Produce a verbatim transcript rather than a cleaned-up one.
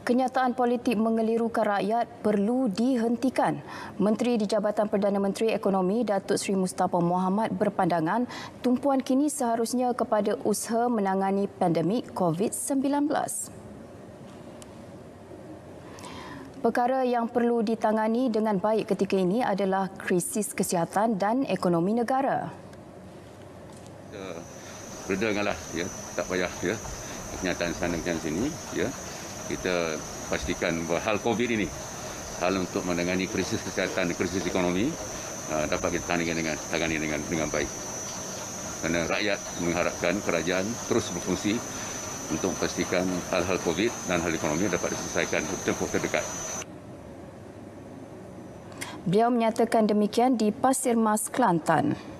Kenyataan politik mengelirukan rakyat perlu dihentikan. Menteri di Jabatan Perdana Menteri Ekonomi Datuk Seri Mustafa Mohamad berpandangan tumpuan kini seharusnya kepada usaha menangani pandemik COVID sembilan belas. Perkara yang perlu ditangani dengan baik ketika ini adalah krisis kesihatan dan ekonomi negara. Reda janganlah, ya, tak payah, ya, kenyataan sana dan sini, ya. Kita pastikan bahawa hal COVID ini, hal untuk menangani krisis kesihatan dan krisis ekonomi uh, dapat kita tangani dengan tangani dengan dengan baik. Kerana rakyat mengharapkan kerajaan terus berfungsi untuk memastikan hal-hal COVID dan hal ekonomi dapat diselesaikan dalam tempoh terdekat. Beliau menyatakan demikian di Pasir Mas, Kelantan.